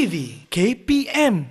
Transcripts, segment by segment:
TV KPM.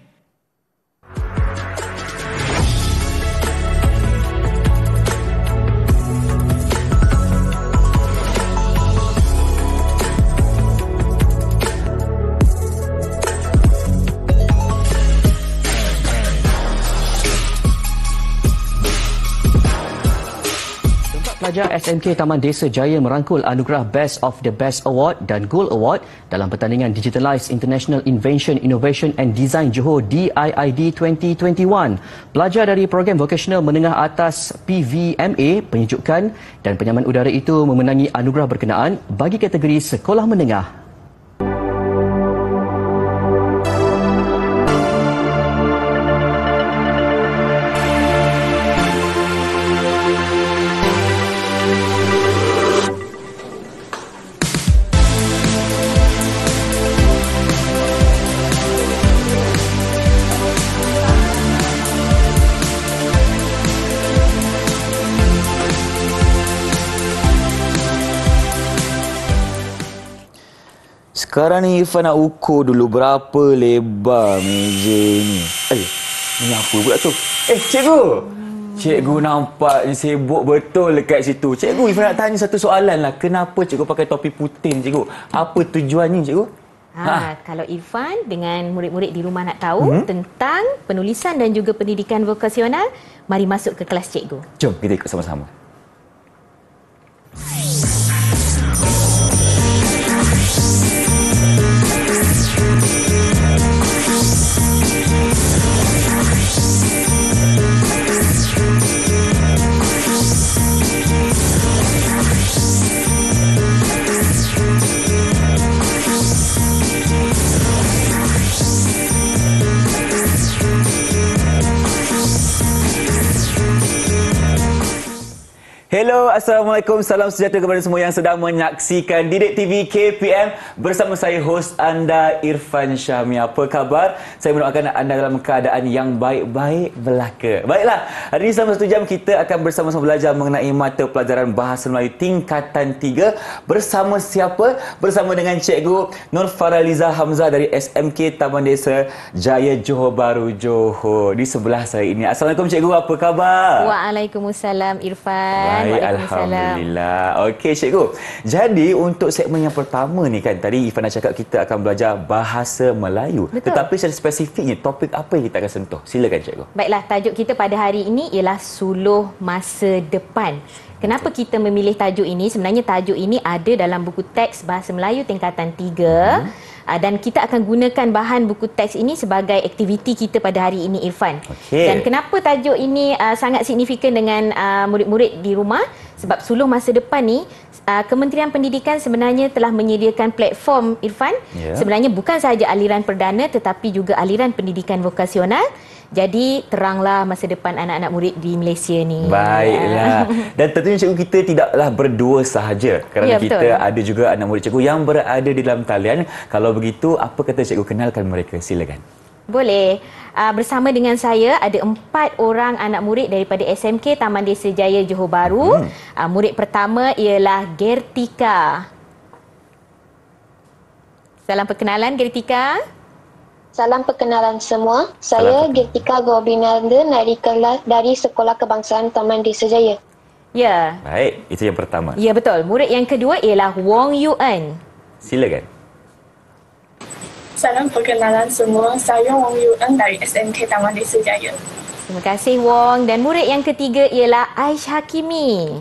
Pelajar SMK Taman Desa Jaya merangkul anugerah Best of the Best Award dan Gold Award dalam pertandingan Digitalized International Invention, Innovation and Design Johor DIID 2021. Pelajar dari program vokasional menengah atas PVMA, penyejukan dan penyaman udara itu memenangi anugerah berkenaan bagi kategori sekolah menengah. Sekarang ni Irfan nak ukur dulu berapa lebar meja ni. Ni apa pula tu? Cikgu! Cikgu nampak sibuk betul dekat situ. Cikgu, Irfan nak tanya satu soalan lah. Kenapa cikgu pakai topi putih ni, cikgu? Apa tujuannya, cikgu? Kalau Irfan dengan murid-murid di rumah nak tahu tentang penulisan dan juga pendidikan vokasional, mari masuk ke kelas cikgu. Jom kita ikut sama-sama. Hello, Assalamualaikum, salam sejahtera kepada semua yang sedang menyaksikan Didik TV KPM bersama saya, hos anda Irfan Syahmi. Apa khabar? Saya mendoakan anda dalam keadaan yang baik-baik belaka. Baiklah, hari ini selama 1 jam kita akan bersama-sama belajar mengenai mata pelajaran Bahasa Melayu tingkatan 3 bersama siapa? Bersama dengan Cikgu Nur Faraliza Hamzah dari SMK Taman Desa Jaya Johor Bahru, Johor. Di sebelah saya ini. Assalamualaikum Cikgu, apa khabar? Waalaikumsalam Irfan. Baik, alhamdulillah. Okey, cikgu. Jadi untuk segmen yang pertama ni kan, tadi Irfan dah cakap kita akan belajar bahasa Melayu. Betul. Tetapi secara spesifiknya, topik apa yang kita akan sentuh? Silakan cikgu. Baiklah, tajuk kita pada hari ini ialah suluh masa depan. Kenapa kita memilih tajuk ini? Sebenarnya tajuk ini ada dalam buku teks Bahasa Melayu tingkatan 3. Dan kita akan gunakan bahan buku teks ini sebagai aktiviti kita pada hari ini, Irfan. Okey. Dan kenapa tajuk ini sangat signifikan dengan murid-murid di rumah? Sebab suluh masa depan ni, Kementerian Pendidikan sebenarnya telah menyediakan platform, Irfan. Sebenarnya bukan sahaja aliran perdana tetapi juga aliran pendidikan vokasional. Jadi teranglah masa depan anak-anak murid di Malaysia ni. Baiklah. Dan tentunya cikgu, kita tidaklah berdua sahaja. Kerana kita ada juga anak murid cikgu yang berada di dalam talian. Kalau begitu, apa kata cikgu kenalkan mereka? Silakan. Boleh. Bersama dengan saya ada 4 orang anak murid daripada SMK Taman Desa Jaya Johor Bahru. Murid pertama ialah Gertika. Salam perkenalan, Gertika. Salam perkenalan semua. Saya Gertika Gobinanda dari Sekolah Kebangsaan Taman Desa Jaya. Ya. Baik, itu yang pertama. Ya, betul. Murid yang kedua ialah Wong Yuan. Silakan. Salam perkenalan semua. Saya Wong Yuan dari SMK Taman Desa Jaya. Terima kasih, Wong. Dan murid yang ketiga ialah Aish Hakimi.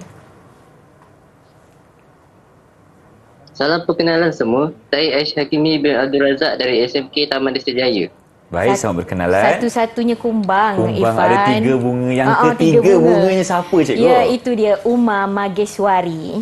Salam perkenalan semua. Saya Aish Hakimi bin Abdul Razak dari SMK Taman Desa Jaya. Baik, selamat berkenalan. Satu-satunya kumbang, Irfan. Irfan. Ada 3 bunga. Yang ketiga bunganya siapa, cikgu? Ya, itu dia, Uma Mageshwari.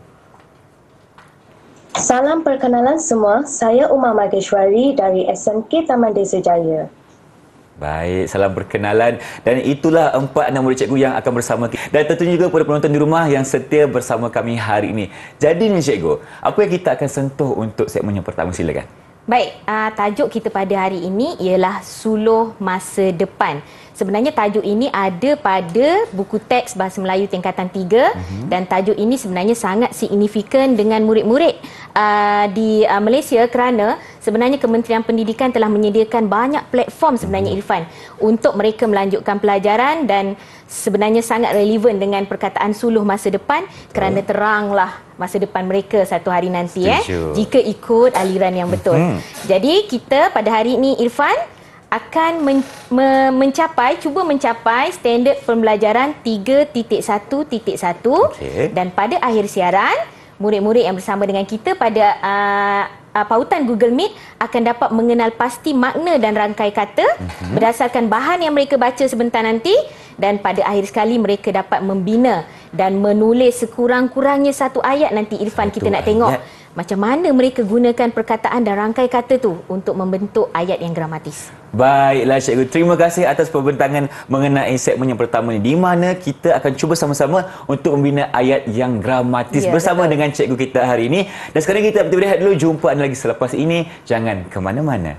Salam perkenalan semua. Saya Uma Mageshwari dari SMK Taman Desa Jaya. Baik, salam perkenalan. Dan itulah 4 anak murid cikgu yang akan bersama kita. Dan tentunya juga kepada penonton di rumah yang setia bersama kami hari ini. Jadi ni cikgu, apa yang kita akan sentuh untuk segmen yang pertama? Silakan. Baik, tajuk kita pada hari ini ialah suluh masa depan. sebenarnya tajuk ini ada pada buku teks Bahasa Melayu tingkatan 3 dan tajuk ini sebenarnya sangat signifikan dengan murid-murid di Malaysia kerana sebenarnya Kementerian Pendidikan telah menyediakan banyak platform sebenarnya Irfan untuk mereka melanjutkan pelajaran dan sebenarnya sangat relevan dengan perkataan suluh masa depan kerana teranglah masa depan mereka satu hari nanti jika ikut aliran yang betul. Jadi kita pada hari ini Irfan akan cuba mencapai standard pembelajaran 3.1.1 dan pada akhir siaran murid-murid yang bersama dengan kita pada pautan Google Meet akan dapat mengenal pasti makna dan rangkai kata berdasarkan bahan yang mereka baca sebentar nanti dan pada akhir sekali mereka dapat membina dan menulis sekurang-kurangnya satu ayat nanti Irfan kita nak tengok macam mana mereka gunakan perkataan dan rangkai kata tu untuk membentuk ayat yang gramatis. Baiklah cikgu, terima kasih atas pembentangan mengenai segmen yang pertama ni di mana kita akan cuba sama-sama untuk membina ayat yang gramatis bersama dengan cikgu kita hari ini. Dan sekarang kita berehat dulu, jumpa anda lagi selepas ini. Jangan ke mana-mana.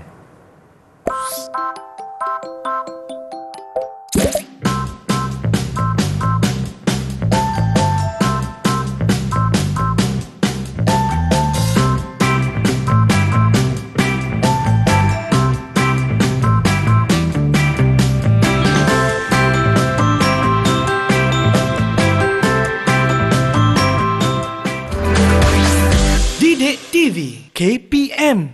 Didik TV KPM.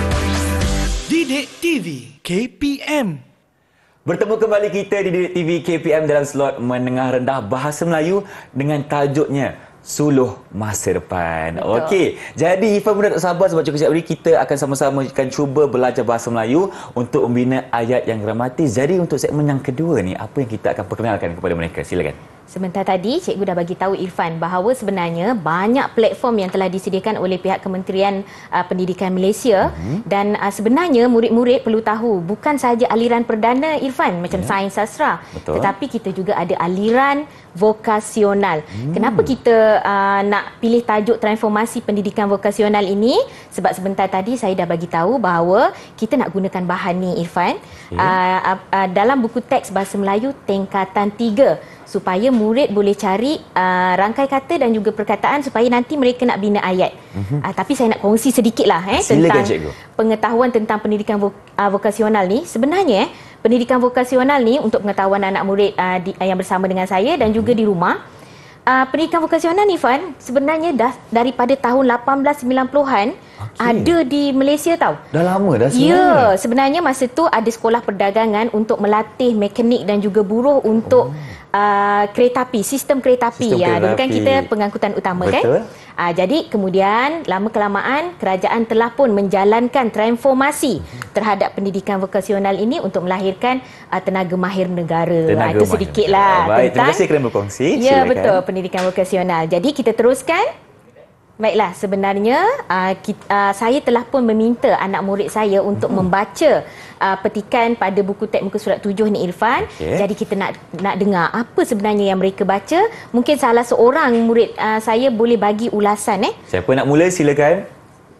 Didik TV KPM. Bertemu kembali kita di Didik TV KPM dalam slot menengah rendah Bahasa Melayu dengan tajuknya Suluh Masa Depan. Okey, jadi Ifan mudah tak sabar sebab cukup hari kita akan sama-sama akan cuba belajar Bahasa Melayu untuk membina ayat yang gramatis. Jadi untuk segmen yang kedua ni, apa yang kita akan perkenalkan kepada mereka? Silakan. Sebentar tadi, cikgu dah bagi tahu Irfan bahawa sebenarnya banyak platform yang telah disediakan oleh pihak Kementerian Pendidikan Malaysia dan sebenarnya murid-murid perlu tahu bukan sahaja aliran perdana Irfan macam sains sastra, tetapi kita juga ada aliran vokasional. Kenapa kita nak pilih tajuk transformasi pendidikan vokasional ini? Sebab sebentar tadi saya dah bagi tahu bahawa kita nak gunakan bahan ni Irfan dalam buku teks Bahasa Melayu tingkatan 3 supaya murid boleh cari rangkai kata dan juga perkataan supaya nanti mereka nak bina ayat. Tapi saya nak kongsi sedikitlah tentang pengetahuan tentang pendidikan vokasional ni. Sebenarnya pendidikan vokasional ni untuk pengetahuan anak murid yang bersama dengan saya dan juga di rumah. Pendidikan vokasional ni Fan sebenarnya dah daripada tahun 1890-an ada di Malaysia tau. Dah lama dah sebenarnya. Ya, sebenarnya masa tu ada sekolah perdagangan untuk melatih mekanik dan juga buruh untuk kereta api, sistem kereta api. Dulu kan kita pengangkutan utama. Betul. Kan? Jadi kemudian lama-kelamaan kerajaan telah pun menjalankan transformasi terhadap pendidikan vokasional ini untuk melahirkan tenaga mahir negara. Itu sedikitlah tentang. Terima kasih kerana berkongsi. Ya, betul, pendidikan vokasional. Jadi kita teruskan. Baiklah, sebenarnya saya telah pun meminta anak murid saya untuk membaca petikan pada buku teks muka surat 7 ni Irfan. Jadi kita nak dengar apa sebenarnya yang mereka baca. Mungkin salah seorang murid saya boleh bagi ulasan. Siapa nak mula silakan.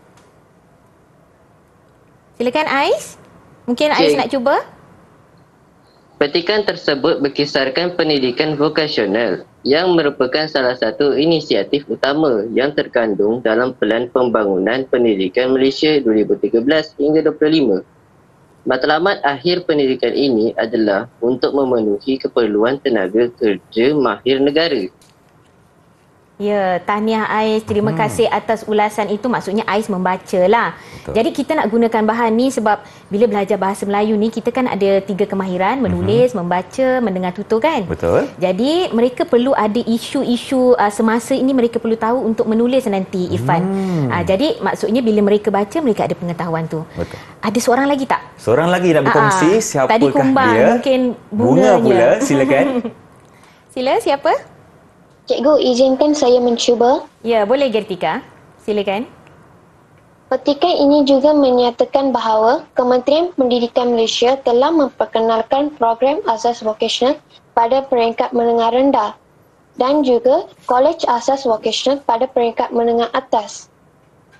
Silakan Ais. Mungkin Ais nak cuba. Petikan tersebut berkisarkan pendidikan vokasional yang merupakan salah satu inisiatif utama yang terkandung dalam Pelan Pembangunan Pendidikan Malaysia 2013 hingga 25. Matlamat akhir pendidikan ini adalah untuk memenuhi keperluan tenaga kerja mahir negara. Ya, tahniah Ais. Terima kasih atas ulasan itu. Maksudnya Ais membacalah. Jadi kita nak gunakan bahan ni sebab bila belajar bahasa Melayu ni kita kan ada 3 kemahiran, menulis, membaca, mendengar tutur kan? Betul. Jadi mereka perlu ada isu-isu semasa ini mereka perlu tahu untuk menulis nanti Irfan. Jadi maksudnya bila mereka baca mereka ada pengetahuan tu. Betul. Ada seorang lagi tak? Seorang lagi nak berkongsi. Siapakah tadi kumbang, dia? Mungkin bunga pula. Silakan. Sila, siapa? Cikgu, izinkan saya mencuba. Ya, boleh Gertika. Silakan. Petikan ini juga menyatakan bahawa Kementerian Pendidikan Malaysia telah memperkenalkan program asas vokasional pada peringkat menengah rendah dan juga Kolej Asas Vokasional pada peringkat menengah atas.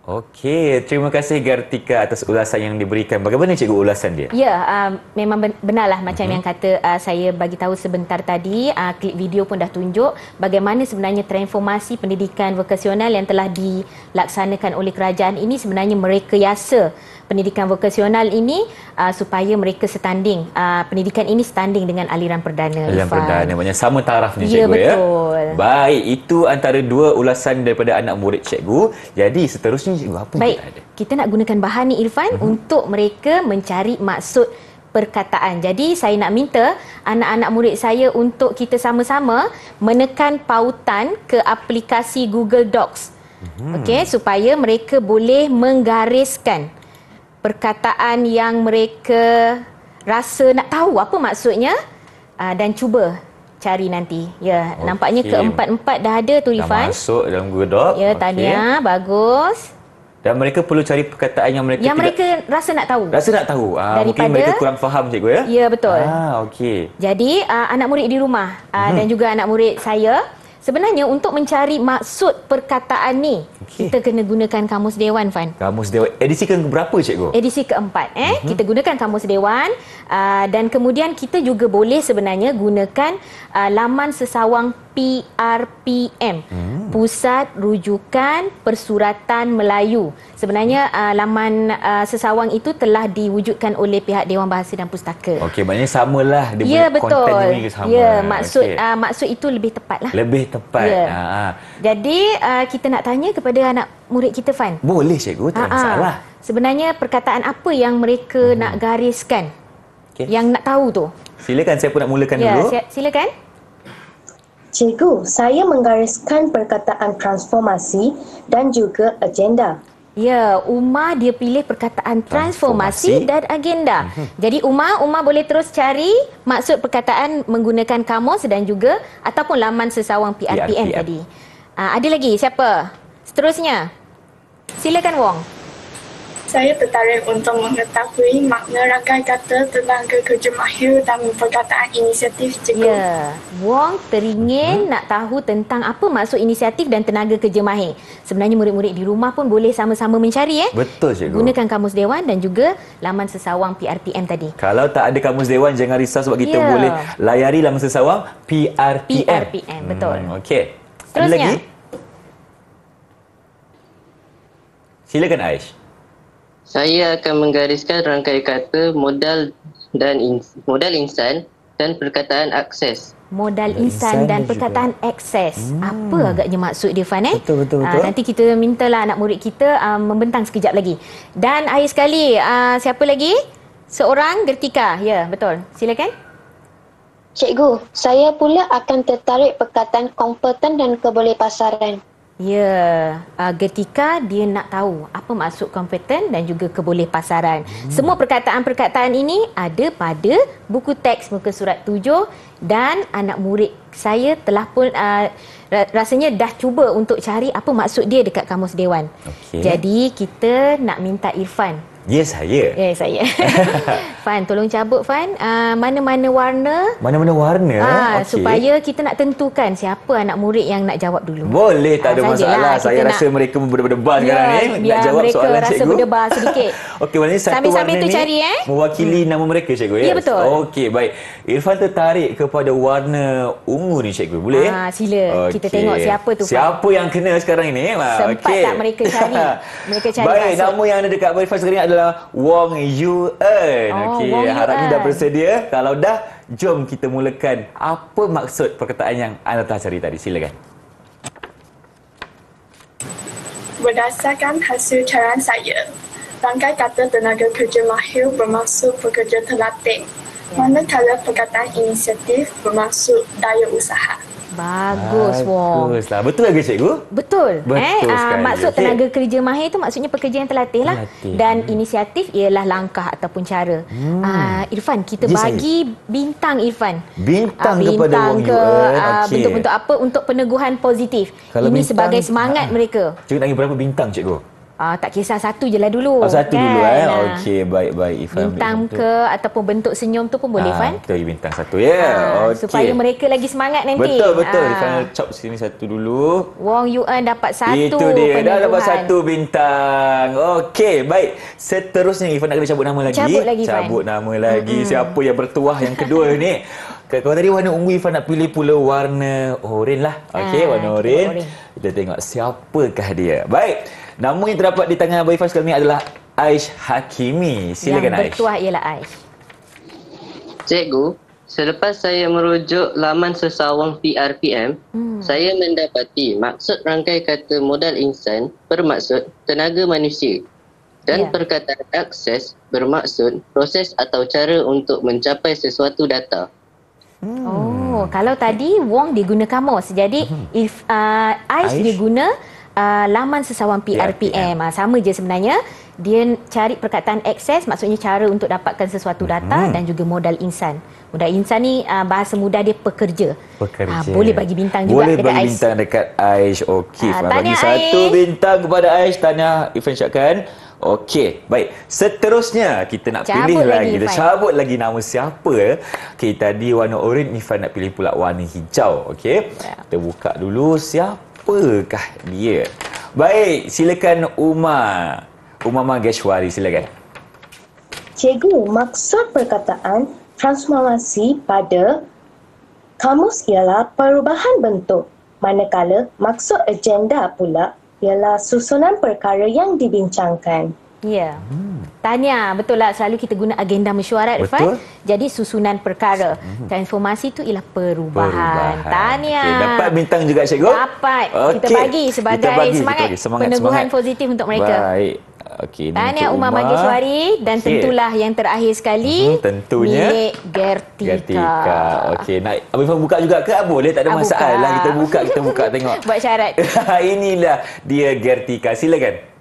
Okey, terima kasih Gartika atas ulasan yang diberikan. Bagaimana cikgu ulasan dia? Ya, memang benarlah macam yang kata saya bagi tahu sebentar tadi, klip video pun dah tunjuk bagaimana sebenarnya transformasi pendidikan vokasional yang telah dilaksanakan oleh kerajaan ini sebenarnya merekayasa pendidikan vokasional ini supaya mereka setanding, pendidikan ini setanding dengan aliran perdana. Aliran perdana, maknanya sama tarafnya ya, cikgu betul. Baik, itu antara dua ulasan daripada anak murid cikgu. Jadi seterusnya cikgu, apa yang Baik, kita ada? kita nak gunakan bahan ni Irfan untuk mereka mencari maksud perkataan. Jadi saya nak minta anak-anak murid saya untuk kita sama-sama menekan pautan ke aplikasi Google Docs. Okey, supaya mereka boleh menggariskan perkataan yang mereka rasa nak tahu apa maksudnya dan cuba cari nanti. Ya, nampaknya keempat-empat dah ada tu Irfan. Dah masuk dalam Google Doc. Ya, tahniah, bagus. Dan mereka perlu cari perkataan yang mereka mereka rasa nak tahu. Rasa nak tahu. Mungkin mereka kurang faham cikgu ya. Ya, betul. Okey. Jadi anak murid di rumah dan juga anak murid saya, sebenarnya untuk mencari maksud perkataan ni, kita kena gunakan Kamus Dewan, Fan. Kamus Dewan. Edisi ke berapa cikgu? Edisi keempat. Kita gunakan Kamus Dewan dan kemudian kita juga boleh sebenarnya gunakan laman sesawang PRPM. Pusat Rujukan Persuratan Melayu. Sebenarnya laman sesawang itu telah diwujudkan oleh pihak Dewan Bahasa dan Pustaka. Okey, maknanya samalah dia ya, punya betul. konten ni sama. Ya, maksud itu lebih tepat lah. Lebih tepat. Ya. Jadi kita nak tanya kepada anak murid kita, Fan. Boleh cikgu, tak ada masalah. Sebenarnya perkataan apa yang mereka nak gariskan? Yang nak tahu tu. Silakan, saya pun nak mulakan dulu. Ya, silakan. Cikgu, saya menggariskan perkataan transformasi dan juga agenda. Ya, Uma dia pilih perkataan transformasi dan agenda. Jadi Uma boleh terus cari maksud perkataan menggunakan kamus dan juga ataupun laman sesawang PRPM tadi. Ada lagi siapa? Seterusnya. Silakan Wong. Saya tertarik untuk mengetahui makna rangkai kata tenaga kerja mahir dan perkataan inisiatif cikgu. Ya, Wong teringin nak tahu tentang apa maksud inisiatif dan tenaga kerja mahir. Sebenarnya murid-murid di rumah pun boleh sama-sama mencari. Betul cikgu. Gunakan Kamus Dewan dan juga laman sesawang PRPM tadi. Kalau tak ada Kamus Dewan, jangan risau sebab kita boleh layari laman sesawang PRPM. PRPM, betul. Okey. Seterusnya. Ada lagi? Silakan Aish. Saya akan menggariskan rangkai kata modal insan dan perkataan akses. Modal insan dan perkataan akses. Apa agaknya maksud dia, Fan? Betul. Nanti kita mintalah anak murid kita membentang sekejap lagi. Dan akhir sekali, siapa lagi? Seorang Gertika. Ya, betul. Silakan. Cikgu, saya pula akan tertarik perkataan kompeten dan kebolehpasaran. Ya, Gertika dia nak tahu apa maksud kompeten dan juga kebolehpasaran. Semua perkataan-perkataan ini ada pada buku teks muka surat 7 dan anak murid saya telah pun rasanya dah cuba untuk cari apa maksud dia dekat Kamus Dewan. Jadi kita nak minta Irfan. Ya, saya. Ya, saya. Fan, tolong cabut Fan. Mana-mana warna. Mana-mana warna? Supaya kita nak tentukan siapa anak murid yang nak jawab dulu. Boleh, tak ada masalah. Saya rasa mereka berdebar sekarang ni. Nak jawab soalan cikgu. Biar mereka rasa berdebar sedikit. Okey, maknanya satu sambil warna tu ni cari, mewakili nama mereka cikgu. Ya, betul. Okey, baik. Irfan tertarik kepada warna ungu ni cikgu. Boleh? Sila. Kita tengok siapa tu. Siapa yang kena sekarang ini? Sempat tak mereka cari? Mereka cari baik, nama yang ada dekat Irfan sekarang ni adalah Wong Yuen. Okey, harapnya dah bersedia. Kalau dah, jom kita mulakan apa maksud perkataan yang anda telah cari tadi. Silakan. Berdasarkan hasil carian saya, rangkai kata tenaga kerja mahir bermaksud pekerja terlatih, manakala perkataan inisiatif bermaksud daya usaha. Bagus, Wong. Baguslah. Betul lagi cikgu? Betul. Sekali. Maksud tenaga kerja mahir tu maksudnya pekerja yang terlatih lah. Dan inisiatif ialah langkah ataupun cara. Irfan, kita bagi bintang Irfan. Bintang kepada Wong Yuen. Bentuk-bentuk apa untuk peneguhan positif. Kalau ini sebagai semangat mereka. Cikgu nak bagi berapa bintang cikgu? tak kisah satu je lah dulu. Satu kan? dulu Okey, baik Ifan. Bintang ke ataupun bentuk senyum tu pun boleh, Fan. Betul, bintang satu ya. Okey. Supaya mereka lagi semangat nanti. Betul. Ifan chop sini satu dulu. Wong Yuan dapat satu. Itu dia, dah dapat penyembuhan. 1 bintang. Okey, baik. Seterusnya Ifan nak kena cabut nama lagi. Cabut nama lagi. Siapa yang bertuah yang kedua ni? Kalau tadi warna ungu, Ifan nak pilih pula warna oranye lah. Okey, warna oranye. Kita tengok siapakah dia. Baik. Nama yang terdapat di tangan Abang Ifan sekarang ni adalah Aish Hakimi. Silakan Aish. Yang bertuah ialah Aish. Cikgu, selepas saya merujuk laman sesawang PRPM, saya mendapati maksud rangkai kata modal insan bermaksud tenaga manusia dan perkataan akses bermaksud proses atau cara untuk mencapai sesuatu data. Kalau tadi Wong dia guna kamus. Jadi Aish dia guna laman sesawang PRPM. Sama je sebenarnya. Dia cari perkataan akses, maksudnya cara untuk dapatkan sesuatu data dan juga modal insan. Modal insan ni bahasa mudah dia pekerja. Boleh bagi bintang juga boleh dekat Aish. Boleh bagi bintang dekat Aish. Okey, bagi Aish. 1 bintang kepada Aish. Tahniah Ifan syakkan. Okey, baik. Seterusnya kita nak pilih lagi. Kita cabut lagi nama siapa. Okey, tadi warna oranye, Ifan nak pilih pula warna hijau. Okey. Kita buka dulu siapakah dia. Baik, silakan Uma Mageshwari, silakan. Cikgu, maksud perkataan transformasi pada kamus ialah perubahan bentuk, manakala maksud agenda pula ialah susunan perkara yang dibincangkan. Ya. Tahniah, betul lah, selalu kita guna agenda mesyuarat, Irfan. Jadi susunan perkara. Transformasi itu ialah perubahan. Tahniah. Okay, dapat bintang juga cikgu? Dapat. Kita bagi sebagai semangat peneguhan positif untuk mereka. Baik. Okey, tahniah Uma Mageshwari dan tentulah yang terakhir sekali tentunya milik Gertika. Okey, nak Abang Ifan buka juga ke? Boleh, tak ada masalah. Kita buka tengok. Buat syarat. Inilah dia Gertika. Silakan.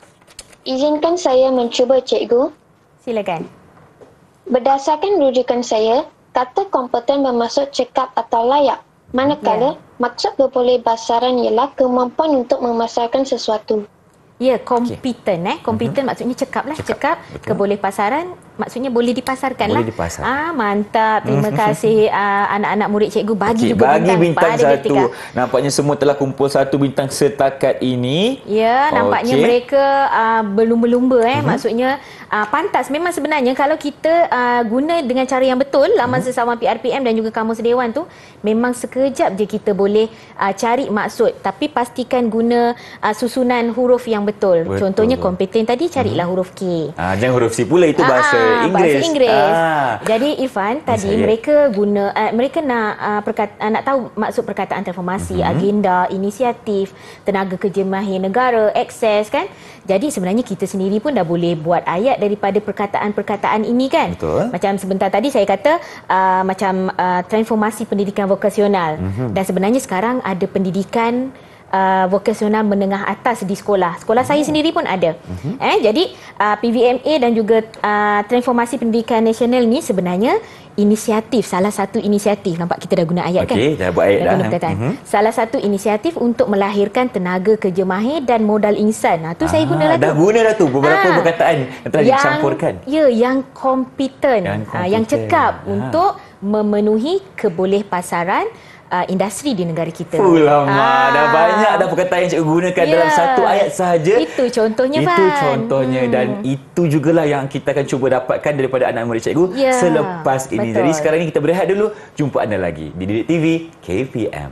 Izinkan saya mencuba, cikgu. Silakan. Berdasarkan rujukan saya, kata kompeten bermaksud cekap atau layak. Manakala maksud berboleh pasaran ialah kemampuan untuk memasarkan sesuatu. Ya, kompeten. Kompeten maksudnya cekap lah. Cekap, keboleh pasaran maksudnya boleh dipasarkan lah. Boleh dipasar. Mantap. Terima kasih anak-anak murid cikgu. Bagi juga bintang satu. Nampaknya semua telah kumpul 1 bintang setakat ini. Ya, nampaknya mereka berlumba-lumba. Maksudnya pantas. Memang sebenarnya kalau kita guna dengan cara yang betul, laman sesawang PRPM dan juga kamus dewan tu, memang sekejap je kita boleh cari maksud. Tapi pastikan guna susunan huruf yang betul. Contohnya kompeten tadi, carilah huruf K. Jangan huruf C pula, itu bahasa Inggeris. Bahasa Inggeris. Jadi Irfan, tadi mereka guna mereka nak tahu maksud perkataan transformasi, agenda, inisiatif, tenaga kerja mahir negara, akses kan. Jadi sebenarnya kita sendiri pun dah boleh buat ayat daripada perkataan-perkataan ini kan. Betul. Macam sebentar tadi saya kata macam transformasi pendidikan vokasional. Dan sebenarnya sekarang ada pendidikan vokasional menengah atas di sekolah. Sekolah saya sendiri pun ada. Jadi PVMA dan juga transformasi pendidikan nasional ni sebenarnya inisiatif, salah satu inisiatif. Nampak kita dah guna ayat kan? Okey, dah buat ayat dah. Salah satu inisiatif untuk melahirkan tenaga kerja mahir dan modal insan. Tu saya guna dah tu. Dah guna dah tu beberapa perkataan yang telah dicampurkan. Ya, yang kompeten, yang cekap untuk memenuhi keboleh pasaran industri di negara kita. Lama dah banyak dah perkataan yang cikgu gunakan dalam satu ayat sahaja. Itu contohnya, Itu contohnya dan itu jugalah yang kita akan cuba dapatkan daripada anak murid cikgu selepas ini. Jadi sekarang ini kita berehat dulu. Jumpa anda lagi di Didik TV KPM.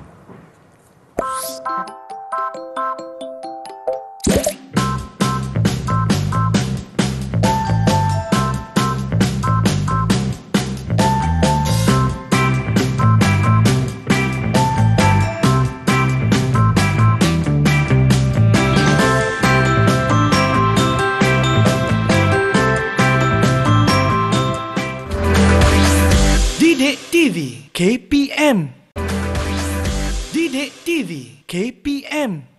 Didik TV KPM. Didik TV KPM.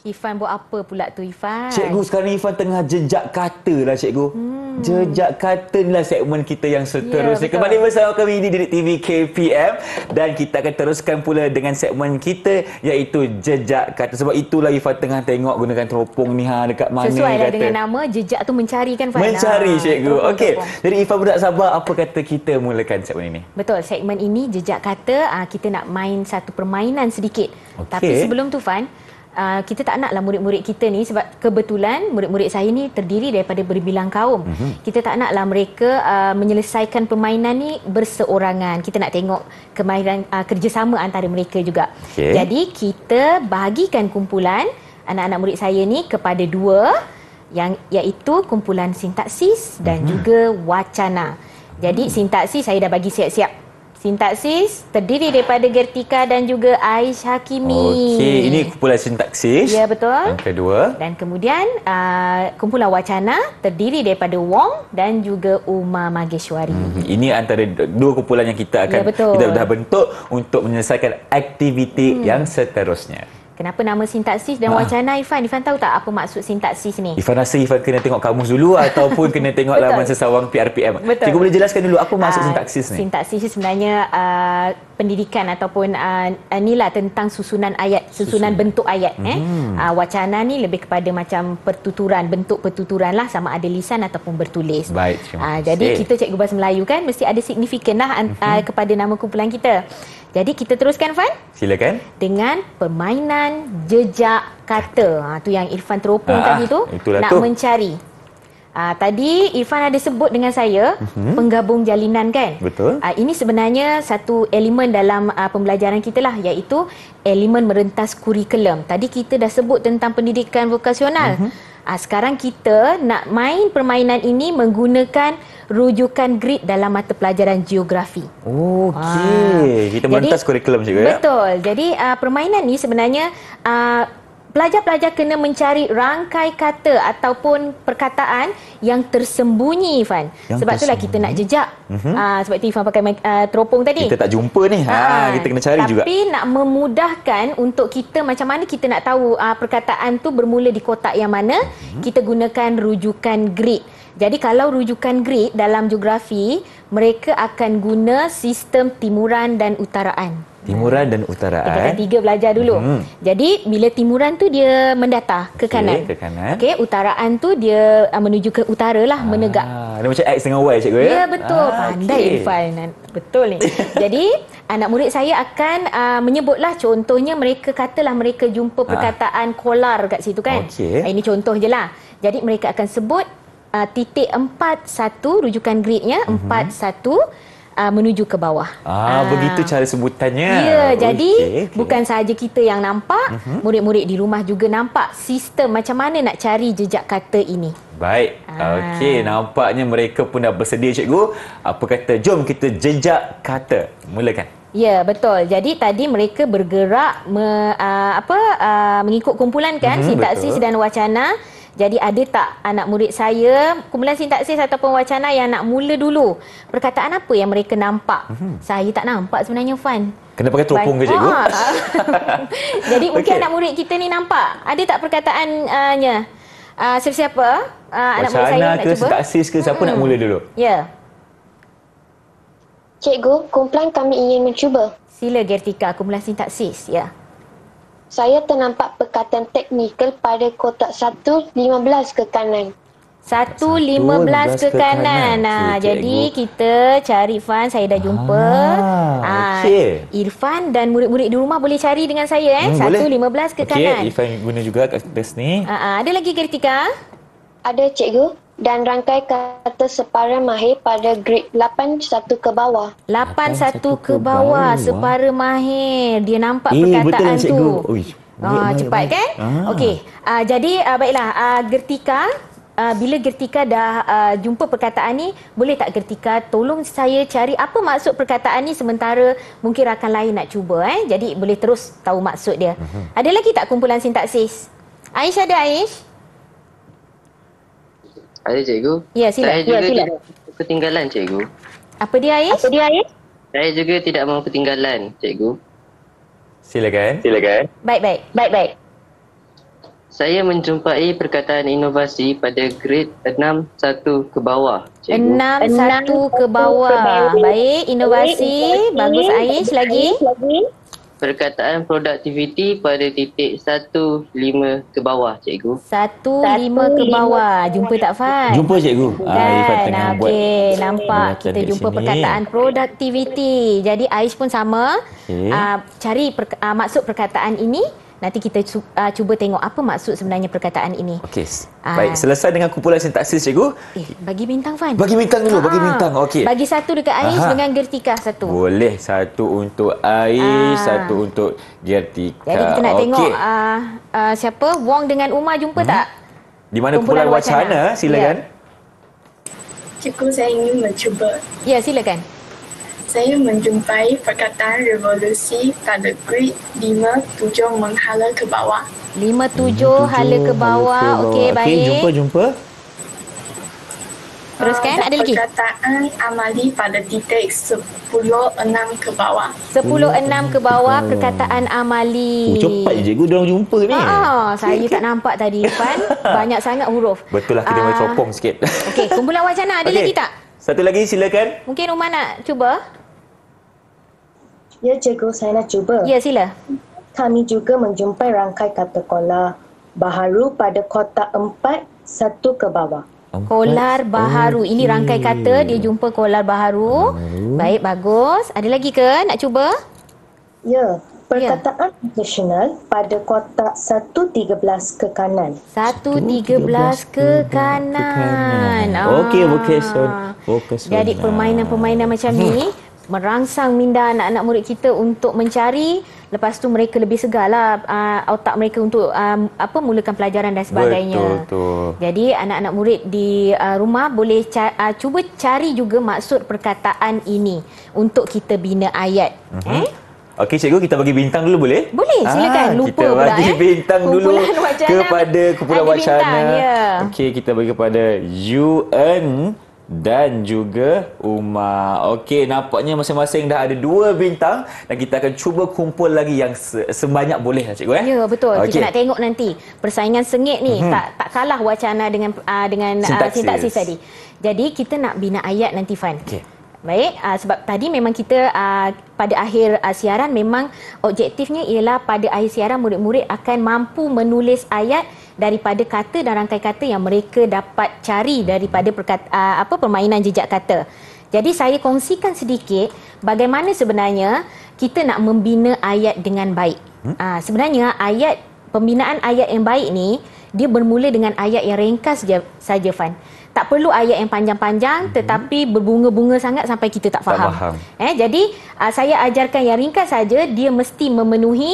Irfan buat apa pula tu Irfan? Cikgu, sekarang ni Irfan tengah jejak kata lah cikgu. Jejak kata ni lah segmen kita yang seterusnya. betul. Kembali bersama kami di Didik TV KPM. Dan kita akan teruskan pula dengan segmen kita iaitu jejak kata. Sebab itulah Irfan tengah tengok gunakan teropong ni dekat mana Sesuai lah kata. dengan nama, jejak tu mencari kan Fan? Mencari cikgu. Teropong, Okey. teropong. Jadi Irfan tak sabar, apa kata kita mulakan segmen ini? Betul, segmen ini jejak kata, kita nak main satu permainan sedikit. Okey. Tapi sebelum tu Fan, kita tak naklah murid-murid kita ni, sebab kebetulan murid-murid saya ni terdiri daripada berbilang kaum. Kita tak naklah mereka menyelesaikan permainan ni berseorangan. Kita nak tengok kemahiran kerjasama antara mereka juga. Okey. Jadi kita bahagikan kumpulan anak-anak murid saya ni kepada dua, yang iaitu kumpulan sintaksis dan juga wacana. Jadi sintaksis saya dah bagi siap-siap. Sintaksis terdiri daripada Gertika dan juga Aish Hakimi. Okey, ini kumpulan sintaksis. Ya, betul. Yang kedua. Dan kemudian kumpulan wacana terdiri daripada Wong dan juga Uma Mageshwari. Ini antara dua kumpulan yang kita akan Ya, betul. kita dah bentuk untuk menyelesaikan aktiviti yang seterusnya. Kenapa nama sintaksis dan wacana Irfan? Irfan tahu tak apa maksud sintaksis ni? Irfan rasa Irfan kena tengok kamus dulu ataupun kena tengok Betul. laman sesawang PRPM. Betul. Cikgu boleh jelaskan dulu apa maksud sintaksis ni? Sintaksis ni sebenarnya pendidikan ataupun inilah tentang susunan ayat, susunan bentuk ayat. Wacana ni lebih kepada macam pertuturan, bentuk pertuturan lah, sama ada lisan ataupun bertulis. Baik, terima kasih. Jadi kita cikgu bahasa Melayu kan mesti ada signifikan lah kepada nama kumpulan kita. Jadi kita teruskan Fan Silakan. dengan permainan jejak kata. Tu yang Irfan teropong tadi tu, itulah nak tu. mencari. Tadi Irfan ada sebut dengan saya penggabung jalinan kan? Betul. Ini sebenarnya satu elemen dalam pembelajaran kita lah, iaitu elemen merentas kurikulum. Tadi kita dah sebut tentang pendidikan vokasional. Sekarang kita nak main permainan ini menggunakan rujukan grid dalam mata pelajaran geografi. Okey. Kita merentas kurikulum cikgu ya. Betul. Jadi permainan ni sebenarnya pelajar-pelajar kena mencari rangkai kata ataupun perkataan yang tersembunyi, Ifan. Sebab itulah kita nak jejak. Sebab itu Ifan pakai teropong tadi. Kita tak jumpa ni. Kita kena cari juga. Tapi nak memudahkan untuk kita, macam mana kita nak tahu perkataan tu bermula di kotak yang mana, kita gunakan rujukan grid. Jadi kalau rujukan grid dalam geografi, mereka akan guna sistem timuran dan utaraan. Timuran dan utaraan. Kita tiga belajar dulu. Jadi bila timuran tu dia mendata ke kanan. Ke kanan. Okey, utaraan tu dia menuju ke utara lah, menegak. Dia macam X dengan Y cikgu ya. Ya, betul. Pandai okey. Irfan. Betul ni. Jadi anak murid saya akan menyebutlah, contohnya mereka katalah mereka jumpa perkataan kolar kat situ kan. Okey. Ini contoh je lah. Jadi mereka akan sebut titik 41 rujukan gridnya 41 menuju ke bawah. Begitu cara sebutannya. Ya, jadi Okey. bukan sahaja kita yang nampak, murid-murid di rumah juga nampak sistem macam mana nak cari jejak kata ini. Baik. Okey, nampaknya mereka pun dah bersedia cikgu. Apa kata, jom kita jejak kata. Mulakan. Ya, betul. Jadi tadi mereka bergerak mengikut kumpulan kan, sintaksis betul. dan wacana. Jadi ada tak anak murid saya kumpulan sintaksis ataupun wacana yang nak mula dulu? Perkataan apa yang mereka nampak? Saya tak nampak sebenarnya, Fan. Kena pakai teropong ke cikgu? Jadi mungkin Okey. anak murid kita ni nampak. Ada tak perkataannya? Siapa-siapa? Anak murid saya Wacana nak ke cuba? sintaksis ke, siapa nak mula dulu? Ya. Cikgu, kumpulan kami ingin mencuba. Sila Gertika, kumpulan sintaksis. Ya. Saya ternampak perkataan teknikal pada kotak 1, 15 ke kanan. 1.15 ke kanan. Okey, Jadi cikgu. kita cari Irfan, saya dah jumpa. okey. Irfan dan murid-murid di rumah boleh cari dengan saya 1.15 ke kanan. Okey, Irfan guna juga kat atas ni. Ada lagi Gertika? Ada cikgu, dan rangkai kata separa mahir pada grade 81 ke bawah. 81 ke bawah, separa mahir. Dia nampak betul perkataan lah cikgu. tu. Ui, baik, Cepat baik. kan? Okey. Jadi baiklah, Gertika, bila Gertika dah jumpa perkataan ni, boleh tak Gertika tolong saya cari apa maksud perkataan ni, sementara mungkin rakan lain nak cuba Jadi boleh terus tahu maksud dia. Ada lagi tak kumpulan sintaksis? Aish ada, Aish? Ada cikgu. Ya, sila. Saya juga tidak mahu ketinggalan cikgu. Apa dia, Aish? Saya juga tidak mahu ketinggalan cikgu. Silakan. Baik. Saya menjumpai perkataan inovasi pada grade 6-1 ke bawah, cikgu. 6-1 ke bawah. Baik, inovasi. Bagus Aish. Lagi? Perkataan productivity pada titik 1-5 ke bawah, cikgu. 1-5 ke bawah. Jumpa tak Fan? Jumpa cikgu. Irfan Kan? tengah buat Okey, nampak peralatan kita kat jumpa sini. perkataan productivity. Jadi Aish pun sama. Okey. Cari maksud perkataan ini. Nanti kita cuba tengok apa maksud sebenarnya perkataan ini. Okey. Baik, selesai dengan kumpulan sintaksis cikgu. Bagi bintang Fan. Bagi bintang dulu, bagi bintang. Okey. Bagi satu dekat Aish dengan Gertika satu. Boleh, satu untuk Aish, satu untuk Gertika. Jadi kita nak tengok siapa? Wong dengan Umar jumpa tak? Di mana kumpulan wacana, silakan. Cikgu, saya ingin mencuba. Ya, silakan. Saya menjumpai perkataan revolusi pada grade 5-7 menghala ke bawah. 5-7 hala ke bawah. Okey, baik. Jumpa. Teruskan, ada lagi? Perkataan amali pada titik 10-6 ke bawah. 10-6 ke bawah perkataan amali. Cepat je cikgu, diorang jumpa ni. Saya tak nampak tadi Irfan. Banyak sangat huruf. Betul lah, kita boleh sopong sikit. Okey, kumpulan wacana ada lagi tak? Satu lagi, silakan. Mungkin Umar nak cuba? Ya cikgu, saya nak cuba. Ya, sila. Kami juga menjumpai rangkai kata kolar baharu pada kotak 4, 1 ke bawah. Kolar baharu. Ini rangkai kata, dia jumpa kolar baharu. Baik, bagus. Ada lagi ke nak cuba? Ya, perkataan vocational pada kotak 1.13 ke kanan. 1.13 ke kanan. Okey, vocational. Jadi permainan-permainan macam ni merangsang minda anak-anak murid kita untuk mencari, lepas tu mereka lebih segarlah otak mereka untuk mulakan pelajaran dan sebagainya. Betul. Jadi anak-anak murid di rumah boleh cuba cari juga maksud perkataan ini untuk kita bina ayat. Okey cikgu, kita bagi bintang dulu boleh? Boleh, silakan. Lupa kita pula bagi bintang dulu kepada kumpulan wacana. Bintang, ya. Okey, kita bagi kepada Yuen dan juga Umar. Okey, nampaknya masing-masing dah ada 2 bintang dan kita akan cuba kumpul lagi yang sebanyak boleh lah cikgu. Ya, betul. Okay. Kita nak tengok nanti persaingan sengit ni tak kalah wacana dengan sintaksis tadi. Jadi kita nak bina ayat nanti Fan. Okey. Baik, sebab tadi memang kita pada akhir siaran memang objektifnya ialah pada akhir siaran murid-murid akan mampu menulis ayat daripada kata dan rangkai kata yang mereka dapat cari daripada permainan jejak kata. Jadi saya kongsikan sedikit bagaimana sebenarnya kita nak membina ayat dengan baik. Sebenarnya pembinaan ayat yang baik ni dia bermula dengan ayat yang ringkas saja Fan. Tak perlu ayat yang panjang-panjang tetapi berbunga-bunga sangat sampai kita tak faham. Jadi saya ajarkan yang ringkas saja, dia mesti memenuhi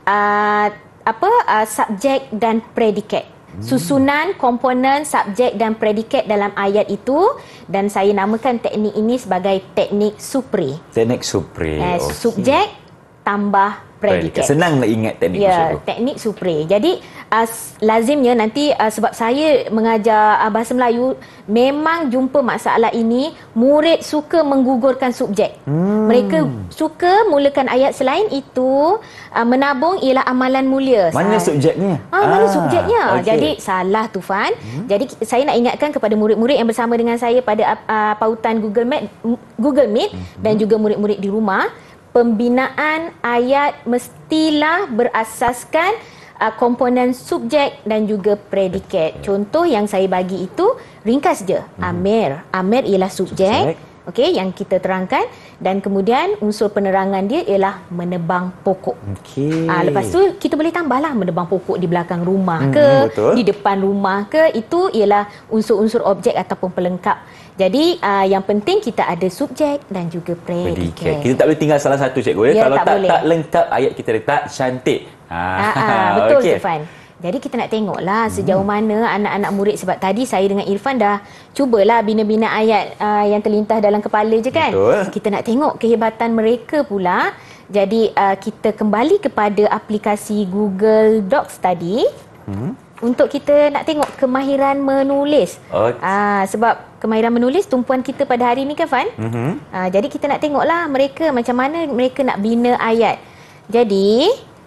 subjek dan predikat. Susunan komponen subjek dan predikat dalam ayat itu, dan saya namakan teknik ini sebagai teknik supre. Teknik supre. Subjek tambah predikat. Senang nak ingat teknik supre. Teknik supre. Jadi lazimnya nanti sebab saya mengajar bahasa Melayu, memang jumpa masalah ini, murid suka menggugurkan subjek. Mereka suka mulakan ayat, selain itu menabung ialah amalan mulia. Mana subjeknya? Mana subjeknya? Okay. Jadi salah tu Fan. Jadi saya nak ingatkan kepada murid-murid yang bersama dengan saya pada pautan Google Meet dan juga murid-murid di rumah, pembinaan ayat mestilah berasaskan komponen subjek dan juga predikat. Contoh yang saya bagi itu ringkas je. Amir. Amir ialah subjek. Okey, yang kita terangkan, dan kemudian unsur penerangan dia ialah menebang pokok. Okey. Lepas tu kita boleh tambahlah menebang pokok di belakang rumah ke, di depan rumah ke, itu ialah unsur-unsur objek ataupun pelengkap. Jadi yang penting kita ada subjek dan juga predikat. Kita tak boleh tinggal salah satu cikgu. Ya, kalau tak lengkap ayat kita tak cantik. Betul tu Fan. Jadi kita nak tengoklah sejauh mana anak-anak murid, sebab tadi saya dengan Irfan dah cubalah bina-bina ayat yang terlintas dalam kepala je kan. Betul. Kita nak tengok kehebatan mereka pula. Jadi kita kembali kepada aplikasi Google Docs tadi. Untuk kita nak tengok kemahiran menulis. Sebab kemahiran menulis tumpuan kita pada hari ni kan Fan. Jadi kita nak tengoklah mereka macam mana mereka nak bina ayat. Jadi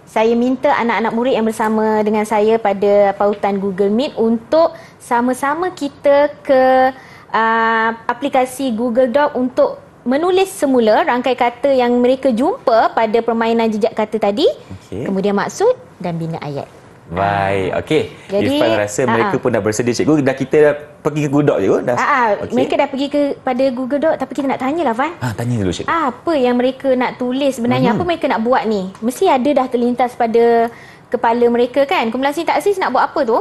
saya minta anak-anak murid yang bersama dengan saya pada pautan Google Meet untuk sama-sama kita ke aplikasi Google Doc untuk menulis semula rangkai kata yang mereka jumpa pada permainan jejak kata tadi, kemudian maksud dan bina ayat. Baik, okey. Jadi, Irfan rasa mereka pun dah bersedia, cikgu. Kita dah pergi ke Google Doc, cikgu? Mereka dah pergi pada Google Doc, tapi kita nak tanyalah, Fan. Tanya dulu, cikgu. Apa yang mereka nak tulis sebenarnya? Apa mereka nak buat ni? Mesti ada dah terlintas pada kepala mereka kan? Kumpulan sintaksis nak buat apa tu?